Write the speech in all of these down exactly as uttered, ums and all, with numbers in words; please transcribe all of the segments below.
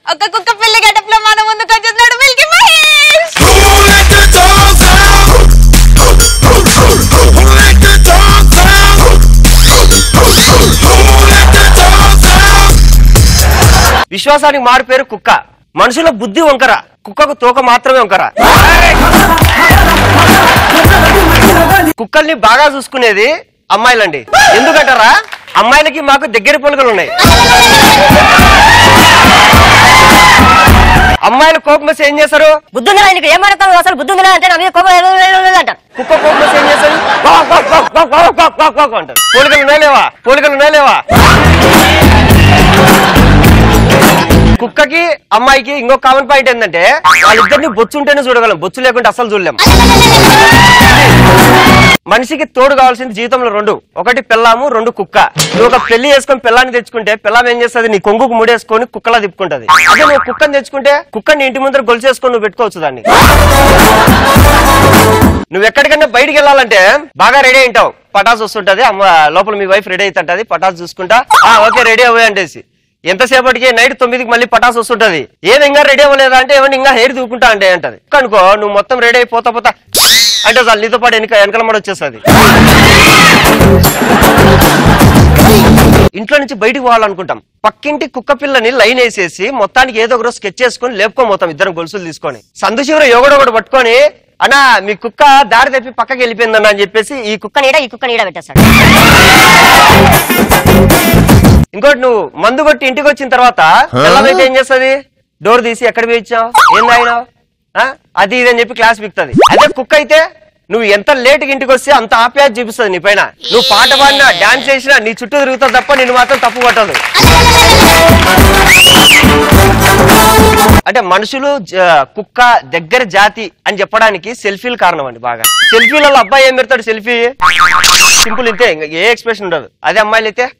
ఒక కుక్క పిల్లి గెటప్ లో మన ముందుకు వచ్చేస్తున్నాడు మిల్కీ మహేష్. విశ్వాసానికి మారు పేరు కుక్క. మనుషుల బుద్ధి వంకర, కుక్కకు తోక మాత్రమే వంకర. కుక్కల్ని బాగా చూసుకునేది అమ్మాయిలండి. ఎందుకంటారా? అమ్మాయిలకి మాకు దగ్గర పొలుగులు ఉన్నాయి. అమ్మాయిలు కోపం వస్తే ఏం చేస్తారు? బుద్ధుందా నీకు ఏమడతావు అసలు? బుద్ధుందా అంటే నా మీద కోపం అంటారు. కుక్క కోపం వస్తే ఏం చేస్తారు? అంటారు. పోలికలు ఉన్నాయి లేవా? పోలికలు ఉన్నాయి లేవా? కుక్కకి అమ్మాయికి ఇంకో కామన్ పాయింట్ ఏంటంటే వాళ్ళిద్దరిని బొచ్చు ఉంటేనే చూడగలం, బొచ్చు లేకుంటే అసలు చూడలేం. మనిషికి తోడు కావాల్సింది జీవితంలో రెండు, ఒకటి పిల్లాము, రెండు కుక్క. నువ్వు ఒక పెళ్లి చేసుకొని పిల్లాన్ని తెచ్చుకుంటే పిల్లం ఏం చేస్తుంది? నీ కొంగుకు ముడేసుకొని కుక్కలా తిప్పుకుంటది. అదే నువ్వు కుక్కని తెచ్చుకుంటే కుక్కని ఇంటి ముందర గొలుసేసుకొని నువ్వు పెట్టుకోవచ్చు దాన్ని. నువ్వు ఎక్కడికన్నా బయటికి వెళ్ళాలంటే బాగా రెడీ అయింటావు, పటాసు వస్తుంటది, అమ్మ లోపల మీ వైఫ్ రెడీ అవుతుంటది, పటాసు చూసుకుంటా ఓకే రెడీ అవ్వే అంటేసి ఎంతసేపటికి నైట్ తొమ్మిదికి మళ్ళీ పటాసు వస్తుంటది. ఏది ఇంకా రెడీ అవ్వలేదా అంటే ఏమన్నా ఇంకా హెయిర్ దూకుంటా అంటే అంటది. అనుకో నువ్వు మొత్తం రెడీ అయిపోతా పోతా అంటే చాలు నీతో పాటు వెనక వెనకల మడ వచ్చేస్తుంది. ఇంట్లో నుంచి బయటికి పోవాలనుకుంటాం, పక్కింటి కుక్క పిల్లని లైన్ వేసేసి మొత్తానికి ఏదో ఒకరోజు స్కెచ్ చేసుకుని లేపుకోపోతాం ఇద్దరం గొలుసులు తీసుకొని. సందు చివర ఎవడొకడు పట్టుకొని అన్నా మీ కుక్క దారి తప్పి పక్కకి వెళ్ళిపోయిందన్న అని చెప్పేసి ఈ కుక్క నీడ ఈ కుక్క నీడ పెట్టేస్తాడు. ఇంకోటి నువ్వు మందు కొట్టి ఇంటికి వచ్చిన తర్వాత పిల్లలైతే ఏం చేస్తుంది? డోర్ తీసి ఎక్కడ పోయిచ్చావు, ఏం తాగినావు, అది ఇది అని చెప్పి క్లాస్ బిక్తుంది. అదే కుక్క అయితే నువ్వు ఎంత లేట్ కి ఇంటికి వస్తే అంత ఆప్యాయత చూపిస్తుంది నీ పైన. నువ్వు పాట పాడినా డాన్స్ చేసినా నీ చుట్టూ తిరుగుతావు తప్ప నిన్ను మాత్రం తప్పు పట్టదు. అంటే మనుషులు కుక్క దగ్గర జాతి అని చెప్పడానికి సెల్ఫీలు కారణం అండి. బాగా సెల్ఫీలలో అబ్బాయి ఏం పెడతాడు? సెల్ఫీ సింపుల్ ఇంతే, ఏ ఎక్స్ప్రెషన్ ఉండదు. అదే అమ్మాయిలు అయితే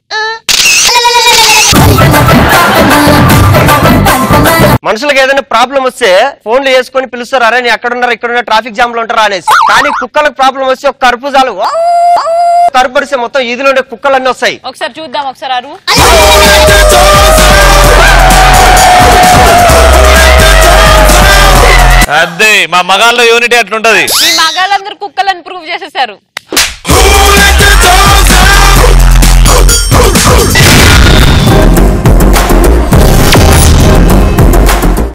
మనుషులకు ఏదైనా ప్రాబ్లం వస్తే ఫోన్లు వేసుకొని పిలుస్తారు, అరే నీ అక్కడ ఉన్నారు ఇక్కడ ఉన్న ట్రాఫిక్ జామ్ లో ఉంటారా అనేసి. కానీ కుక్కలకు ప్రాబ్లం వస్తే ఒక కరుపు చాలు, కరుపు పడిస్తే మొత్తం ఈదిలో ఉండే కుక్కలన్నీ వస్తాయి. ఒకసారి చూద్దాం, ఒకసారి అరు అదే మా మగాళ్ళలో యూనిటీ అట్లుంటది. ఈ మగాళ్ళందరూ కుక్కలను ప్రూవ్ చేసేసారు.